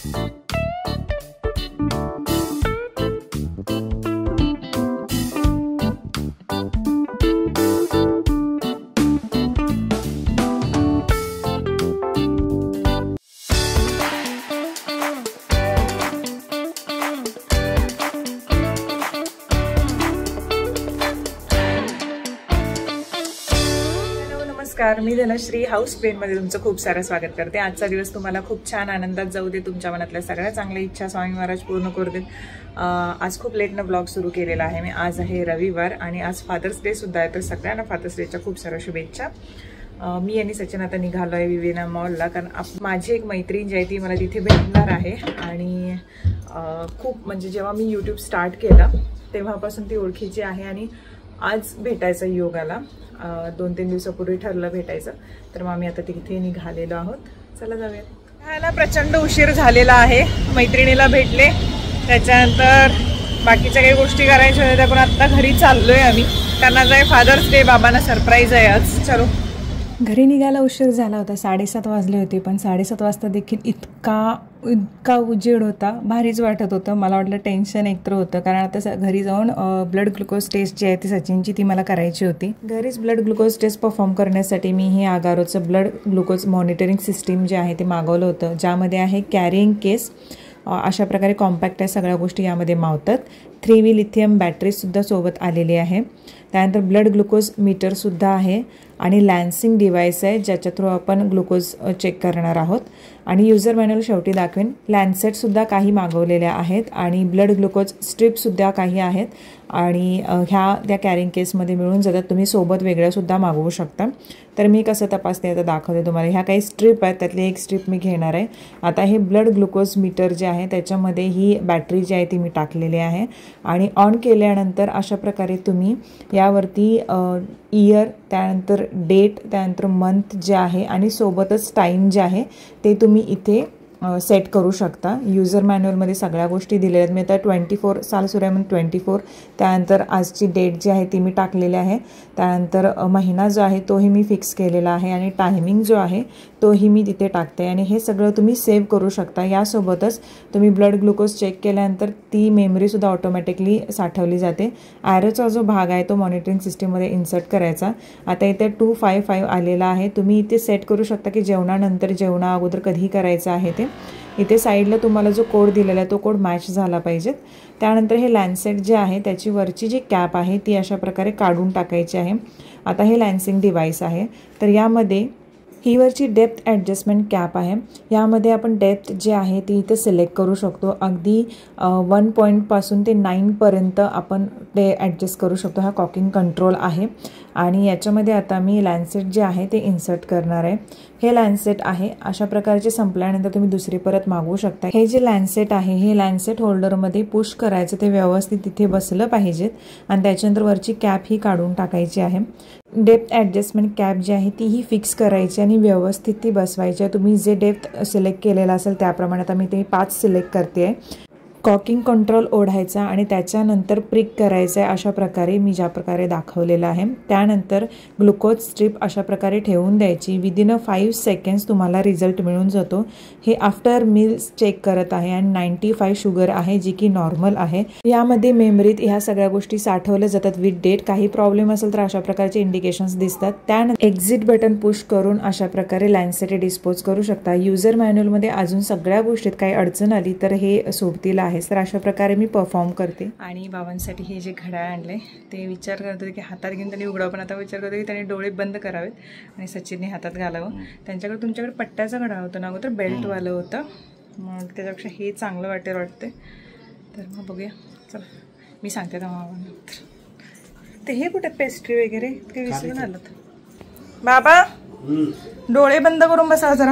नमस्कार, मी धनश्री हाऊस प्लेनमध्ये तुमचं खूप सारं स्वागत करते। आजचा दिवस तुम्हाला खूप छान आनंदात जाऊ दे, तुमच्या मनातल्या सगळ्या चांगल्या इच्छा स्वामी महाराज पूर्ण करू देत। आज खूप लेटनं ब्लॉग सुरू केलेला आहे मी। आज आहे रविवार आणि आज फादर्स डे सुद्धा आहे, तर सगळ्यांना फादर्स डेच्या खूप साऱ्या शुभेच्छा। मी आणि सचिन आता निघालो आहे विवेना मॉलला, कारण माझी एक मैत्रीण जी आहे ती मला तिथे भेटणार आहे। आणि खूप म्हणजे जेव्हा मी यूट्यूब स्टार्ट केलं तेव्हापासून ती ओळखीची आहे आणि आज भेटायचा योग आला। 2-3 दिवसापूर्वी ठरलं भेटायचं, तर मग आम्ही आता तिथे निघालेलो आहोत। चला जाऊया। ह्याला प्रचंड उशीर झालेला आहे, मैत्रिणीला भेटले, त्याच्यानंतर बाकीच्या काही गोष्टी करायच्या होत्या, पण आता घरी चाललोय आम्ही, कारण आज आहे फादर्स डे, बाबांना सरप्राईज आहे आज। चलो। घरी निघायला उशीर झाला होता, 7:30 वाजले होते, पण 7:30 वाजता देखील इतका उजेड होता, भारीच वाटत होतं। मला वाटलं टेन्शन एकतर होतं, कारण आता घरी जाऊन ब्लड ग्लुकोज टेस्ट जी आहे ती सचिनची ती मला करायची होती। घरीच ब्लड ग्लुकोज टेस्ट परफॉर्म करण्यासाठी मी हे आगारोचं ब्लड ग्लुकोज मॉनिटरिंग सिस्टीम जे आहे ते मागवलं होतं, ज्यामध्ये आहे कॅरिंग केस, अशा प्रकारे कॉम्पॅक्ट आहे, सगळ्या गोष्टी यामध्ये मावतात। 3V लिथियम बॅटरीसुद्धा सोबत आलेली आहे। त्यानंतर ब्लड ग्लुकोज मीटरसुद्धा आहे आणि लॅन्सिंग डिव्हाइस आहे, ज्याच्या थ्रू आपण ग्लुकोज चेक करणार आहोत। आणि युजर मॅन्युअल शेवटी दाखवेन। लॅन्सेटसुद्धा काही मागवलेल्या आहेत आणि ब्लड ग्लुकोज स्ट्रिपसुद्धा काही आहेत आणि त्या कॅरिंग केसमध्ये मिळून जातात, तुम्ही सोबत वेगळ्यासुद्धा मागवू शकता। तर मी कसं तपासते आता दाखवते तुम्हाला। ह्या काही स्ट्रिप आहेत, त्यातली एक स्ट्रिप मी घेणार आहे। आता हे ब्लड ग्लुकोज मीटर जे आहे त्याच्यामध्ये ही बॅटरी जी आहे ती मी टाकलेली आहे आणि ऑन केल्यानंतर अशा प्रकारे तुम्ही यावरती इयर, त्यानंतर डेट, त्यानंतर मंथ जे आहे आणि सोबतच टाईम जे आहे ते तुम्ही इथे सेट करू शकता। युजर मॅन्युअलमध्ये सगळ्या गोष्टी दिलेल्या आहेत। मी आता 24 साल सुरू आहे म्हणून 24, त्यानंतर आजची डेट जी आहे ती मी टाकलेली आहे, त्यानंतर महिना जो आहे तोही मी फिक्स केलेला आहे आणि टायमिंग जो आहे तोही मी तिथे टाकते आणि हे सगळं तुम्ही सेव्ह करू शकता। यासोबतच तुम्ही ब्लड ग्लुकोज चेक केल्यानंतर ती मेमरीसुद्धा ऑटोमॅटिकली साठवली जाते। ॲरोचा जो भाग आहे तो मॉनिटरिंग सिस्टीममध्ये इन्सर्ट करायचा। आता इथे 255 आलेला आहे, तुम्ही इथे सेट करू शकता की जेवणानंतर, जेवणा अगोदर कधी करायचं आहे ते। इथे साईडला तुम्हाला जो कोड दिलेला आहे तो कोड मॅच झाला पाहिजे। त्यानंतर हे लॅन्सेट जे आहे त्याची वरची जी कॅप आहे ती अशा प्रकारे काढून टाकायची आहे। आता हे लॅन्सिंग डिव्हाइस आहे, तर यामध्ये ही वरची डेप्थ ॲडजस्टमेंट कॅप आहे, यामध्ये आपण डेप्थ जे आहे ती इथे सिलेक्ट करू शकतो। अगदी 1 पॉईंटपासून ते 9 पर्यंत आपण ते ॲडजस्ट करू शकतो। हा कॉकिंग कंट्रोल आहे आणि याच्यामध्ये आता मी लॅन्सेट जे आहे ते इन्सर्ट करणार आहे। हे लॅन्सेट आहे, अशा प्रकारचे संपल्यानंतर तुम्ही दुसरी परत मागवू शकता। हे जे लॅन्सेट आहे हे लॅन्सेट होल्डरमध्ये पुश करायचं, ते व्यवस्थित तिथे बसलं पाहिजेत आणि त्याच्यानंतर वरची कॅप ही काढून टाकायची आहे। डेप्थ ॲडजस्टमेंट कॅप जी आहे तीही फिक्स करायची आणि व्यवस्थित ती बसवायची आहे। तुम्ही जे डेप्थ सिलेक्ट केलेलं असेल त्याप्रमाणे आता मी ते 5 सिलेक्ट करते आहे। कॉकिंग कंट्रोल ओढायचा आणि त्याच्यानंतर प्रिक करायचं आहे, अशा प्रकारे मी ज्या प्रकारे दाखवलेलं आहे। त्यानंतर ग्लुकोज स्ट्रिप अशा प्रकारे ठेवून द्यायची। विदिन 5 सेकंड्स तुम्हाला रिझल्ट मिळून जातो। हे आफ्टर मील्स चेक करत आहे आणि 95 शुगर आहे, जी की नॉर्मल आहे। यामध्ये मेमरीत ह्या सगळ्या गोष्टी साठवल्या जातात विथ डेट। काही प्रॉब्लेम असेल तर अशा प्रकारचे इंडिकेशन्स दिसतात। त्यानंतर एक्झिट बटन पुश करून अशा प्रकारे लॅन्सेट डिस्पोज करू शकता। युजर मॅन्युअलमध्ये अजून सगळ्या गोष्टीत काही अडचण आली तर हे सोबतीला आहे, तर अशा प्रकारे मी परफॉर्म करते। आणि बाबांसाठी हे जे घड्याळ आणले ते विचार करत होते की हातात घेऊन त्यांनी उघडावं, पण आता विचार करतो की त्यांनी डोळे बंद करावेत आणि सचिनने हातात घालावं। त्यांच्याकडे तुमच्याकडे पट्ट्याचं घड्याळ होतं ना, अगोदर बेल्टवालं होतं, मग त्याच्यापेक्षा हे चांगलं वाटते। तर मग बघूया, चला मी सांगते त्या बाबांना। ते हे कुठे पेस्ट्री वगैरे ते विसरून आलं। बाबा डोळे बंद करून बसा जरा,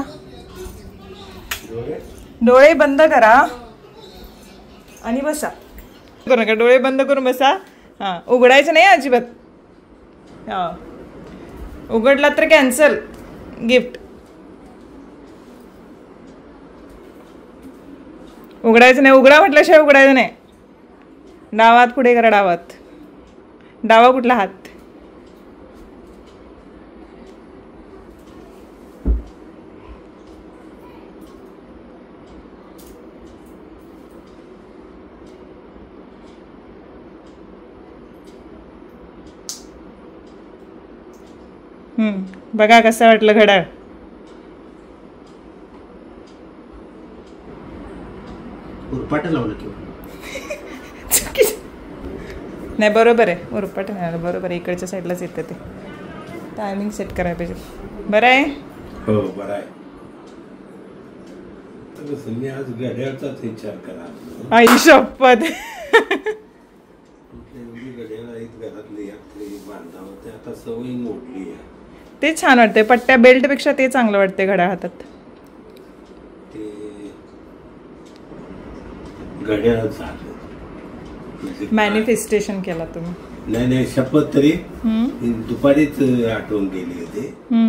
डोळे बंद करा आणि बसा, करू नका, डोळे बंद करून बसा। हां, उघडायचं नाही अजिबात। हां, उघडला तर कॅन्सल गिफ्ट। उघडायचं नाही, उघडा म्हटल्याशिवाय उघडायचं नाही। डावात पुढे करा, डावात, डावा कुठला हात? बघा कसं वाटलं घड्याळ. नाही बरोबर आहे, उरपाट नाही बरोबर आहे, इकडच्या साईडलाच येतं ते. टायमिंग सेट करायला पाहिजे. बरं आहे. हो बरं आहे. आज घड्याळचाच विचार करा. आई शपथ. आता सवय मोडली आहे. ते छान वाटते. पट्ट्या बेल्ट पेक्षा ते चांगलं वाटते घड्याळ हातात. घड्याळ मॅनिफेस्टेशन केला तुम्ही. नाही शपथ तरी दुपारीच आठवण गेली होती.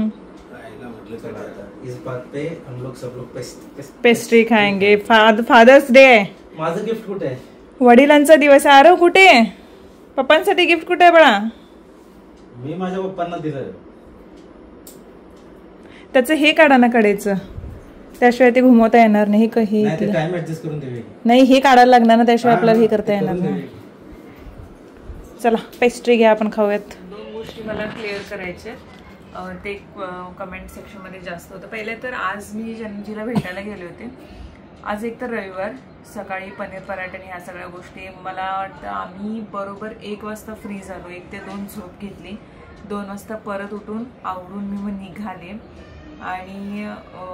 इस बात पे हम लोग सब लोग पेस्ट्री खाएंगे. फादर्स डे आहे. माझं गिफ्ट कुठे आहे? वडिलांचा दिवस आहे. आरव कुठे आहे? पप्पांसाठी गिफ्ट कुठे आहे बाळा? मी माझ्या पप्पांना दिलं. त्याचं हे काढा ना कडेचं, त्याशिवाय ते घुमवता येणार नाही. टाइम ऍडजस्ट करून देवे. नाही हे काढायला लागणार ना, त्याशिवाय आपल्याला हे करता येणार नाही. चला पेस्ट्री घ्या, आपण खाऊयात. 2 गोष्टी मला क्लिअर करायच्या. ते कमेंट सेक्शनमध्ये जास्त होतं. पहिले तर आज मी जिला भेटायला गेले होते. आज एक तर रविवार, सकाळी पनीर पराठे आणि ह्या सगळ्या गोष्टी. मला वाटतं आम्ही बरोबर 1 वाजता फ्री झालो. 1 ते 2 झोप घेतली. 2 वाजता परत उठून आवरून मी मग निघाले. आणि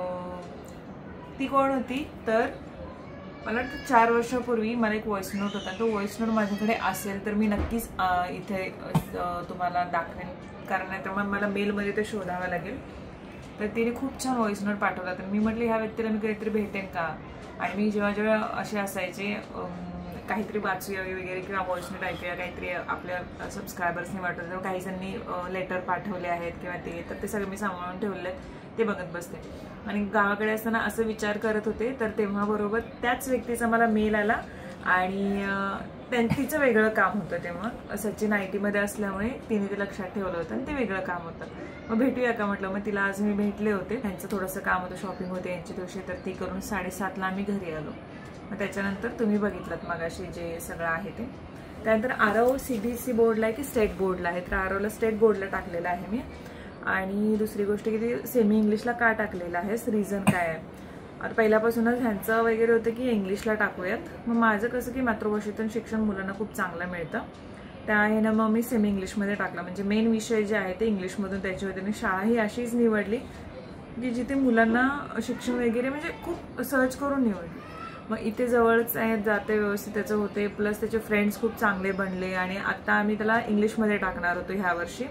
ती कोण होती तर मला वाटतं 4 वर्षापूर्वी मला एक व्हॉइस नोट होता. तो व्हॉइस नोट माझ्याकडे असेल तर मी नक्कीच इथे तुम्हाला दाखवेन, कारण नाही तर मग मला मेलमध्ये ते शोधावं लागेल. तर तिने खूप छान व्हॉइस नोट पाठवला. तर मी म्हटलं ह्या व्यक्तीला मी कधीतरी भेटेन का. आणि मी जेव्हा असे असायचे काहीतरी वाचूया वगैरे किंवा व्हॉइस नोट ऐकूया, काहीतरी आपल्या सबस्क्रायबर्सनी वाटत तर काही जणांनी लेटर पाठवले आहेत किंवा ते सगळे मी सांभाळून ठेवले आहेत, ते बघत बसते. आणि गावाकडे असताना असं विचार करत होते. तर तेव्हा बरोबर त्याच व्यक्तीचा मला मेल आला आणि तिचं वेगळं काम होतं. तेव्हा सचिन IT मध्ये असल्यामुळे तिने ते लक्षात ठेवलं होतं आणि ते वेगळं काम होतं. मग भेटूया का म्हटलं. मग तिला आज मी भेटले होते. त्यांचं थोडंसं काम होतं, शॉपिंग होते यांची दिवशी. तर ती करून 7:30ला आम्ही घरी आलो. मग त्याच्यानंतर तुम्ही बघितलं मगाशी जे सगळं आहे ते. त्यानंतर आरव CBSE बोर्डला आहे की स्टेट बोर्डला आहे. तर आरवला स्टेट बोर्डला टाकलेलं आहे मी. आणि दुसरी गोष्ट की ते सेमी इंग्लिशला का टाकलेलं आहे, रिझन काय आहे. आता पहिल्यापासूनच ह्यांचं वगैरे होतं की इंग्लिशला टाकूयात. मग माझं कसं की मातृभाषेतून शिक्षण मुलांना खूप चांगलं मिळतं. त्या ह्यानं मग मी सेमी इंग्लिशमध्ये टाकलं. म्हणजे मेन विषय जे आहे ते इंग्लिशमधून त्याची होते. आणि शाळा ही अशीच निवडली की जिथे मुलांना शिक्षण वगैरे म्हणजे खूप सर्च करून निवडली. मग इथे जवळच आहे, जाते व्यवस्थित त्याचं होते. प्लस त्याचे फ्रेंड्स खूप चांगले बनले. आणि आता आम्ही त्याला इंग्लिशमध्ये टाकणार होतो ह्या वर्षी,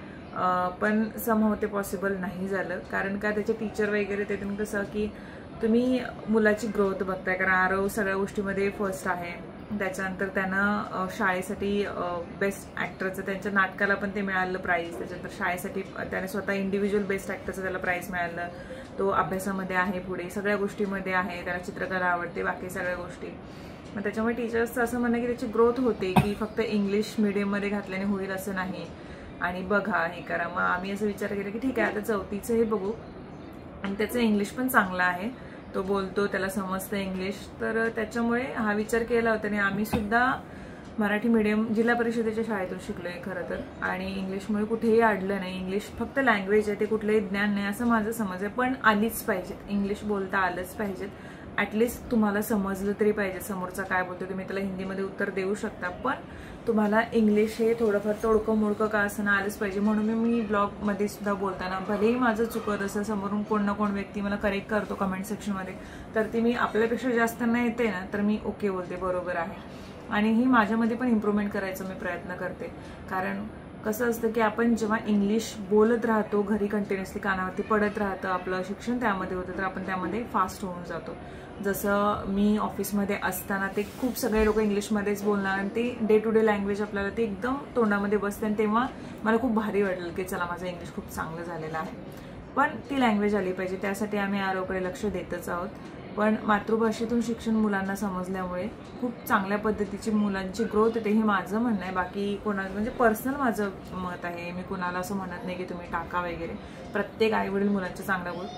पण समहाव ते पॉसिबल नाही झालं. कारण का त्याचे टीचर वगैरे ते कसं की तुम्ही मुलाची ग्रोथ बघताय. कारण आरव सगळ्या गोष्टीमध्ये फर्स्ट आहे. त्याच्यानंतर त्यानं शाळेसाठी बेस्ट ॲक्टरचं, त्यांच्या नाटकाला पण ते मिळालं प्राईज. त्याच्यानंतर शाळेसाठी त्याने स्वतः इंडिव्हिज्युअल बेस्ट ॲक्टरचं त्याला प्राईज मिळालं. तो अभ्यासामध्ये आहे, पुढे सगळ्या गोष्टीमध्ये आहे. त्याला चित्रकला आवडते, बाकी सगळ्या गोष्टी. मग त्याच्यामुळे टीचर्सचं असं म्हणणं की त्याची ग्रोथ होते की फक्त इंग्लिश मिडियममध्ये घातल्याने होईल असं नाही. आणि बघा हे करा. मग आम्ही असं विचार केला की ठीक आहे आता 4थीचं हे बघू. आणि त्याचं इंग्लिश पण चांगलं आहे, तो बोलतो, त्याला समजतं इंग्लिश. तर त्याच्यामुळे हा विचार केला होता. आणि आम्ही सुद्धा मराठी मीडियम जिल्हा परिषदेच्या शाळेतून शिकलो आहे खरं तर. आणि इंग्लिशमुळे कुठेही अडलं नाही. इंग्लिश फक्त लँग्वेज आहे, ते कुठलंही ज्ञान नाही असं माझं समज आहे. पण आलीच पाहिजेत, इंग्लिश बोलता आलंच पाहिजेत. ॲटलिस्ट तुम्हाला समजलं तरी पाहिजे समोरचा काय बोलतो. तुम्ही त्याला हिंदीमध्ये उत्तर देऊ शकता, पण तुम्हाला इंग्लिश हे थोडंफार तोडकं मोडकं का असं आलंच पाहिजे. म्हणून मी ब्लॉगमध्ये सुद्धा बोलताना भलेही माझं चुकत असं समोरून कोण ना कोण व्यक्ती मला करेक्ट करतो कमेंट सेक्शनमध्ये, तर ती मी आपल्यापेक्षा जास्त नाही येते ना तर मी ओके बोलते, बरोबर आहे. आणि ही माझ्यामध्ये पण इम्प्रूव्हमेंट करायचा मी प्रयत्न करते. कारण कसं असतं की आपण जेव्हा इंग्लिश बोलत राहतो, घरी कंटिन्युअसली कानावरती पडत राहतं, आपलं शिक्षण त्यामध्ये होतं, तर आपण त्यामध्ये फास्ट होऊन जातो. जसं मी ऑफिसमध्ये असताना ते खूप सगळे लोक इंग्लिशमध्येच बोलणार आणि ते डे टू डे लँग्वेज आपल्याला ते एकदम तोंडामध्ये बसते. आणि तेव्हा मला खूप भारी वाटलं की चला माझं इंग्लिश खूप चांगलं झालेलं आहे. पण ती लँग्वेज आली पाहिजे, त्यासाठी आम्ही आरोग्याकडे लक्ष देतच आहोत. पण मातृभाषेतून शिक्षण मुलांना समजल्यामुळे खूप चांगल्या पद्धतीची मुलांची ग्रोथ येते, हे माझं म्हणणं आहे. बाकी कोणाचं म्हणजे पर्सनल माझं मत आहे. मी कुणाला असं म्हणत नाही की तुम्ही टाका वगैरे. प्रत्येक आईवडील मुलांच्या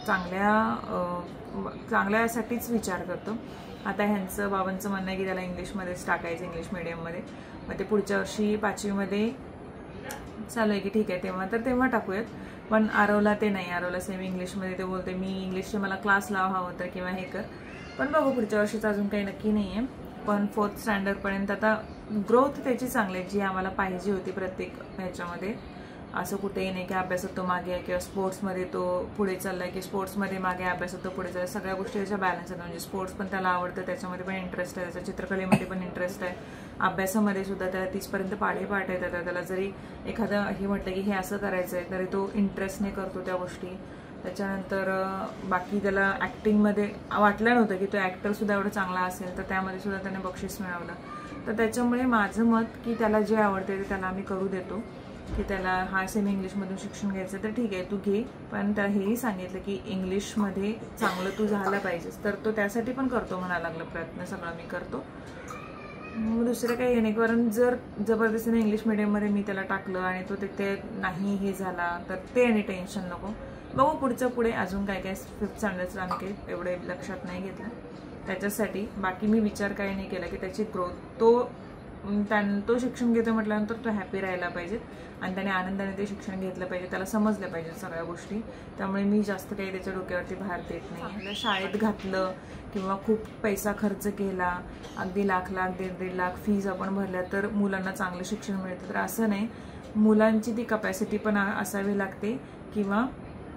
चांगल्यासाठीच विचार करतो. आता ह्यांचं बाबांचं म्हणणं आहे की त्याला इंग्लिशमध्येच टाकायचं, इंग्लिश मिडियममध्ये. मग ते पुढच्या वर्षी 5वीमध्ये चालू आहे की ठीक आहे तेव्हा टाकूयात. पण आरवला ते नाही, आरवला सेमी इंग्लिशमध्ये ते बोलते मी इंग्लिशचे मला क्लास लावा हवं तर किंवा हे कर. पण बघू पुढच्या वर्षीचं अजून काही नक्की नाही आहे. पण 4th स्टँडर्डपर्यंत आता ग्रोथ त्याची चांगली आहे जी आम्हाला पाहिजे होती प्रत्येक ह्याच्यामध्ये. असं कुठेही नाही की अभ्यासात तो मागे आहे किंवा स्पोर्ट्समध्ये तो पुढे चाललाय की स्पोर्ट्समध्ये मागे अभ्यासात तो पुढे चाललाय. सगळ्या गोष्टी त्याच्या बॅलन्स आहेत. म्हणजे स्पोर्ट्स पण त्याला आवडतं, त्याच्यामध्ये पण इंटरेस्ट आहे, त्याच्या चित्रकलेमध्ये पण इंटरेस्ट आहे, अभ्यासामध्ये सुद्धा त्याला 30पर्यंत पाठ येतात. त्याला जरी एखादं हे म्हटलं की हे असं करायचं आहे तरी तो इंटरेस्टने करतो त्या गोष्टी. त्याच्यानंतर बाकी त्याला ॲक्टिंगमध्ये वाटलं नव्हतं की तो ॲक्टरसुद्धा एवढं चांगला असेल, तर त्यामध्ये सुद्धा त्याने बक्षीस मिळवलं. तर त्याच्यामुळे माझं मत की त्याला जे आवडते ते त्याला आम्ही करू देतो. की त्याला हा सेमी इंग्लिशमधून शिक्षण घ्यायचं तर ठीक आहे तू घे, पण त्याला हेही सांगितलं की इंग्लिशमध्ये चांगलं तू झालं पाहिजेस. तर तो त्यासाठी पण करतो म्हणायला लागला, प्रयत्न सगळा मी करतो. दुसरं काही नाही, कारण जर जबरदस्तीने इंग्लिश मिडियममध्ये मी त्याला टाकलं आणि तो तिथे नाही हे झाला तर ते आणि टेन्शन नको. बघू पुढचं पुढे अजून काय काय 5th स्टँडर्डचं आम्ही काही एवढे लक्षात नाही घेतलं त्याच्यासाठी. बाकी मी विचार काही नाही केला की त्याची ग्रोथ तो शिक्षण घेतो म्हटल्यानंतर तो हॅपी राहायला पाहिजे आणि त्याने आनंदाने ते शिक्षण घेतलं पाहिजे, त्याला समजलं पाहिजे सगळ्या गोष्टी. त्यामुळे मी जास्त काही त्याच्या डोक्यावरती भार देत नाही. आपल्या शाळेत घातलं किंवा खूप पैसा खर्च केला, अगदी लाख 1.5 लाख फीज आपण भरल्या तर मुलांना चांगलं शिक्षण मिळतं, तर असं नाही. मुलांची ती कपॅसिटी पण असावी लागते किंवा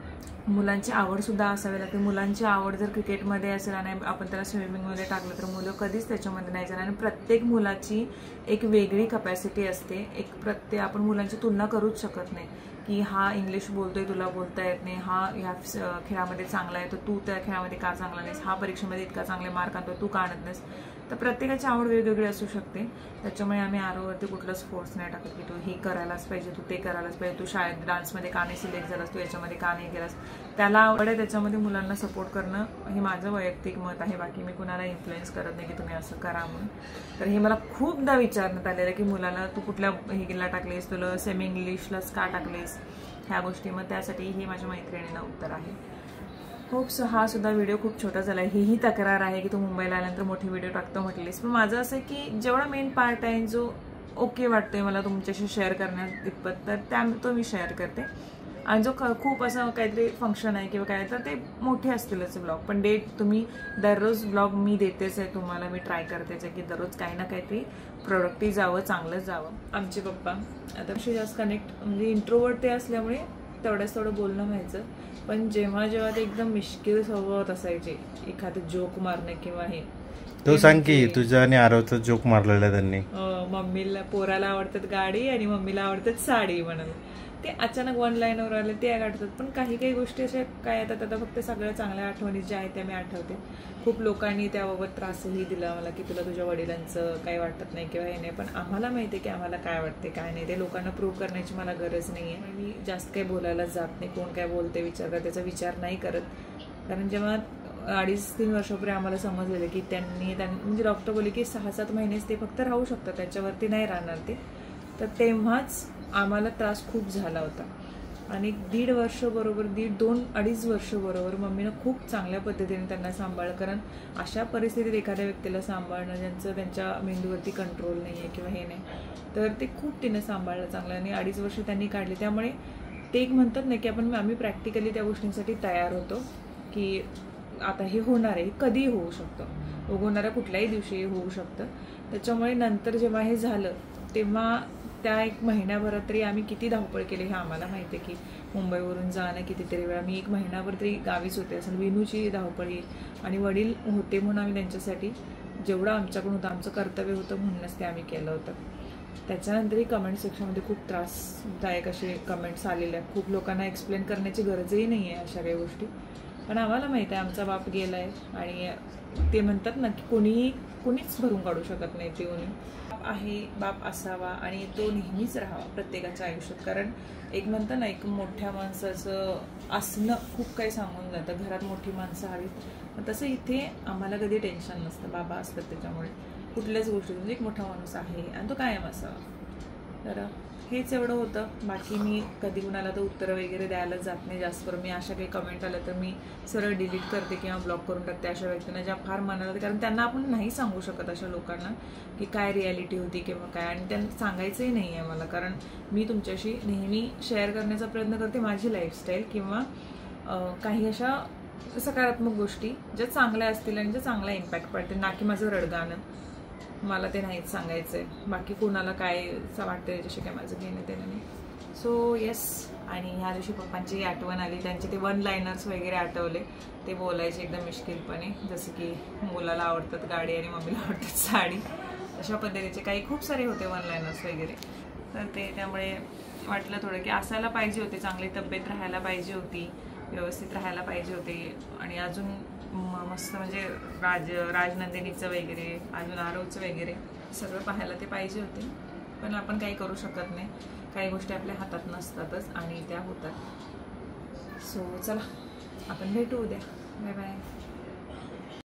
मुलांची आवडसुद्धा असावी लागते. मुलांची आवड जर क्रिकेटमध्ये असेल आणि आपण त्याला स्विमिंगमध्ये टाकलं तर मुलं कधीच त्याच्यामध्ये नाही जाणार. आणि प्रत्येक मुलाची एक वेगळी कपॅसिटी असते. आपण मुलांची तुलना करूच शकत नाही की हा इंग्लिश बोलतोय तुला बोलता येत नाही, हा ह्या खेळामध्ये चांगला आहे तर तू त्या खेळामध्ये का चांगला नाहीस, हा परीक्षेमध्ये इतका चांगले मार्क आणतो तू का आणत नाहीस. तर प्रत्येकाची आवड वेगवेगळी असू शकते. त्याच्यामुळे आम्ही आरोवरती कुठलंच फोर्स नाही टाकत की तू हे करायलाच पाहिजे, तू ते करायलाच पाहिजे, तू शाळेत डान्समध्ये का नाही सिलेक्ट झालास, तू याच्यामध्ये का नाही गेलास. त्याला आवड आहे त्याच्यामध्ये मुलांना सपोर्ट करणं हे माझं वैयक्तिक मत आहे. बाकी मी कुणाला इन्फ्लुएन्स करत नाही की तुम्ही असं करा म्हणून. तर हे मला खूपदा विचारण्यात आलेलं की मुलाला तू कुठल्या हिला टाकलेस, तुला सेमी इंग्लिशलाच का टाकलेस, ह्या गोष्टी. मग त्यासाठी हे माझ्या मैत्रिणीनं उत्तर आहे. होप सो हा सुद्धा व्हिडिओ खूप छोटा झाला आहे. ही तक्रार आहे की तू मुंबईला आल्यानंतर मोठे व्हिडिओ टाकतो म्हटलीस, पण माझं असं आहे की जेवढा मेन पार्ट आहे जो ओके वाटतोय मला तुमच्याशी शेअर करण्यात इतपत तर तो मी शेअर करते. आणि जो खूप असं काहीतरी फंक्शन आहे किंवा काय तर ते मोठे असतीलच ब्लॉग, पण तुम्ही दररोज ब्लॉग मी देतेच आहे तुम्हाला. मी ट्राय करतेच आहे की दररोज काही ना काहीतरी प्रोडक्टिव्ह जावं, चांगलं जावं. आमचे पप्पा आता अशी जास्त कनेक्ट म्हणजे इंट्रोवर्ट ते असल्यामुळे तेवढं बोलणं व्हायचं. पण जेव्हा ते एकदम मिश्किल स्वभावात असायचे, एखादं जोक मारणे किंवा हे तो सांग की तुझ्या आणि आरवचा जोक मारलेला त्यांनी. मम्मीला पोराला आवडतात गाडी आणि मम्मीला आवडतात साडी म्हणून ते अचानक 1 लाईनवर आले ते आठवतात. पण काही गोष्टी अशा काय येतात आता फक्त सगळ्या चांगल्या आठवणी ज्या आहेत त्या मी आठवते. खूप लोकांनी त्याबाबत त्रासही दिला मला की तुला तुझ्या वडिलांचं काही वाटत नाही किंवा हे नाही, पण आम्हाला माहिती आहे की आम्हाला काय वाटते काय नाही. ते लोकांना प्रूव्ह करण्याची मला गरज नाही आहे. मी जास्त काही बोलायला जात नाही. कोण काय बोलते विचारतात त्याचा विचार नाही करत. कारण जेव्हा 2.5-3 वर्षापूर्वी आम्हाला समजलेलं की त्यांनी म्हणजे डॉक्टर बोलले की 6-7 महिनेच ते फक्त राहू शकतात, त्याच्यावरती नाही राहणार ते. तर तेव्हाच आम्हाला त्रास खूप झाला होता. आणि 1.5 वर्ष बरोबर 2-2.5 वर्ष बरोबर मम्मीनं खूप चांगल्या पद्धतीने त्यांना सांभाळलं. कारण अशा परिस्थितीत एखाद्या व्यक्तीला सांभाळणं ज्यांचं त्यांच्या मेंदूवरती कंट्रोल नाही आहे किंवा हे नाही, तर ते खूप तिनं सांभाळलं चांगलं. आणि 2.5 वर्ष त्यांनी काढले. त्यामुळे ते एक म्हणतात ना की आम्ही प्रॅक्टिकली त्या गोष्टींसाठी तयार होतो की आता हे होणार आहे, कधीही होऊ शकतं, उगवणाऱ्या कुठल्याही दिवशी होऊ शकतं. त्याच्यामुळे नंतर जेव्हा हे झालं तेव्हा त्या 1 महिन्याभरात तरी आम्ही किती धावपळ केली हे आम्हाला माहिती आहे. की मुंबईवरून जाणं कितीतरी वेळा मी 1 महिनाभर तरी गावीच होते. असं विनूची धावपळी आणि वडील होते म्हणून आम्ही त्यांच्यासाठी जेवढं आमच्याकडून होतं आमचं कर्तव्य होतं म्हणूनच ते आम्ही केलं होतं. त्याच्यानंतरही कमेंट सेक्शनमध्ये खूप त्रासदायक असे कमेंट्स आलेले आहेत. खूप लोकांना एक्सप्लेन करण्याची गरजही नाही आहे अशा काही गोष्टी. पण आम्हाला माहिती आहे आमचा बाप गेला आहे आणि ते म्हणतात ना की कुणीच भरून काढू शकत नाही. ते बाप आहे, बाप असावा आणि तो नेहमीच राहावा प्रत्येकाच्या आयुष्यात. कारण एक म्हणतं ना एक मोठ्या माणसाचं असणं खूप काही सांगून जातं. घरात मोठी माणसं हवीत. तसं इथे आम्हाला कधी टेन्शन नसतं. बाबा असतात त्याच्यामुळे कुठल्याच गोष्टी म्हणजे एक मोठा माणूस आहे आणि तो कायम असावा. तर हेच एवढं होतं. बाकी मी कधी कुणाला तर उत्तरं वगैरे द्यायला जात नाही जास्त करून. मी अशा काही कमेंट आल्या तर मी सरळ डिलीट करते किंवा ब्लॉक करून टाकते अशा व्यक्तींना ज्या फार मनाला, कारण त्यांना आपण नाही सांगू शकत अशा लोकांना की काय रिॲलिटी होती किंवा काय, आणि त्यांना सांगायचंही नाही आहे मला, कारण मी तुमच्याशी नेहमी शेअर करण्याचा प्रयत्न करते माझी लाईफस्टाईल किंवा काही अशा सकारात्मक गोष्टी ज्या चांगल्या असतील आणि ज्या चांगला इम्पॅक्ट पडते, ना की माझं रडगाणं. मला ते नाहीच सांगायचं आहे. बाकी कोणाला काय वाटतं त्याच्याशी काय माझं घेणं देणं नाही. So yes. आणि ह्या दिवशी पप्पांची आठवण आली, त्यांचे ते 1 लाइनर्स वगैरे आठवले. ते बोलायचे एकदम मिश्किलपणे, जसं की मुलाला आवडतात गाडी आणि मम्मीला आवडतात साडी, अशा पद्धतीचे काही खूप सारे होते 1 लाइनर्स वगैरे. तर ते त्यामुळे वाटलं थोडं की असायला पाहिजे होते, चांगली तब्येत राहायला पाहिजे होती, व्यवस्थित राहायला पाहिजे होते. आणि अजून मस्त म्हणजे राजनंदिनीचं वगैरे, अजून आरवचं वगैरे सगळं पाहायला ते पाहिजे होते. पण आपण काही करू शकत नाही, काही गोष्टी आपल्या हातात नसतातच आणि त्या होतात. सो चला, आपण भेटू उद्या. Bye bye.